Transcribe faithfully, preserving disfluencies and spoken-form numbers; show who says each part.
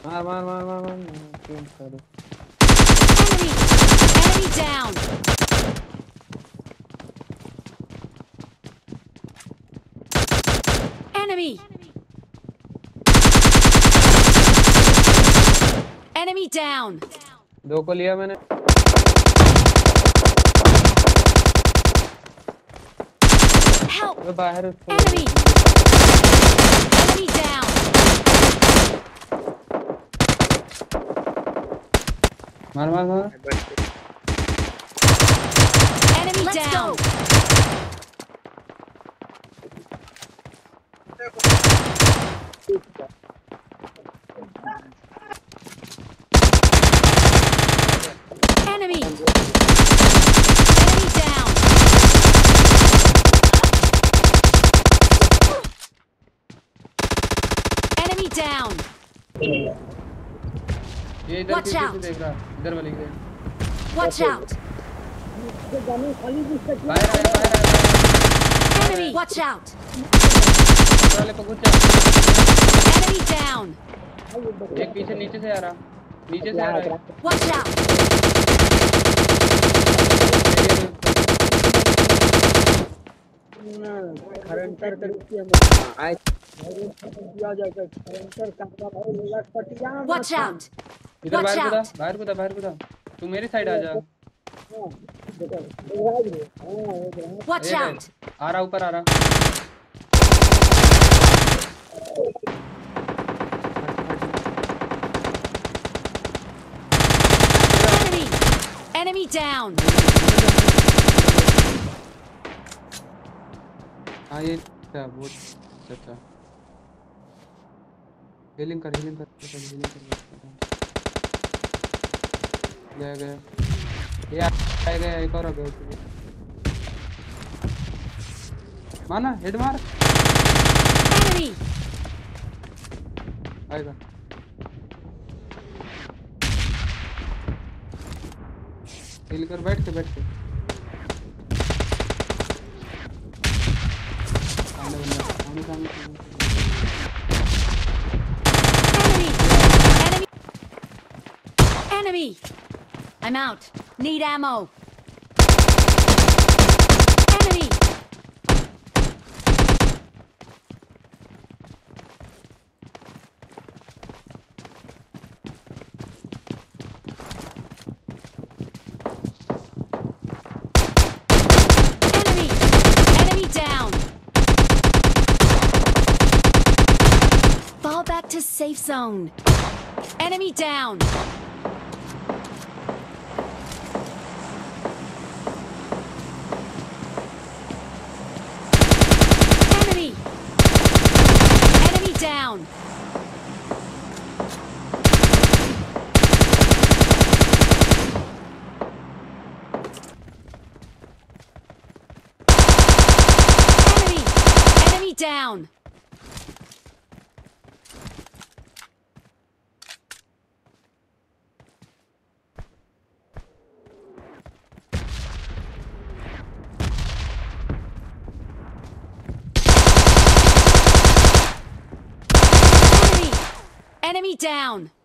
Speaker 1: मार मार मार मार मार तीन सारे
Speaker 2: Enemy! Enemy down! Enemy! Enemy down!
Speaker 1: दो को लिया मैंने
Speaker 2: Help!
Speaker 1: वो बाहर उसको
Speaker 2: Enemy! Enemy down!
Speaker 1: मार मार मार
Speaker 2: Enemy down! Enemy! Enemy down! Enemy down!
Speaker 1: ये इधर
Speaker 2: Watch
Speaker 1: पीछे
Speaker 2: out.
Speaker 1: से देख रहा इधर वाले इधर
Speaker 2: Watch out!
Speaker 1: बाहर आया बाहर आया
Speaker 2: Enemy! Watch out!
Speaker 1: ऊपर वाले को घुस जा
Speaker 2: Enemy down!
Speaker 1: एक पीछे नीचे से आ रहा नीचे से आ रहा है
Speaker 2: Watch out! Watch out!
Speaker 1: इधर
Speaker 2: Watch
Speaker 1: बाहर कूदा
Speaker 2: out!
Speaker 1: बाहर कूदा बाहर कूदा तू मेरी साइड आ जा
Speaker 2: Watch
Speaker 1: ये
Speaker 2: out!
Speaker 1: आ रहा ऊपर आ रहा
Speaker 2: Enemy! Enemy down!
Speaker 1: हाँ ये था बहुत अच्छा हीलिंग कर हीलिंग कर हीलिंग कर गया गया ये आ गया एक और आ गया माना हेड मार
Speaker 2: Enemy!
Speaker 1: आएगा हील कर बैठ के बैठ के सामने बंदा सामने सामने
Speaker 2: Enemy! Enemy! Enemy! I'm out. Need ammo. Enemy! Enemy! Enemy down! Fall back to safe zone. Enemy down! Enemy! Enemy down! Enemy! Enemy down! Enemy! Enemy down!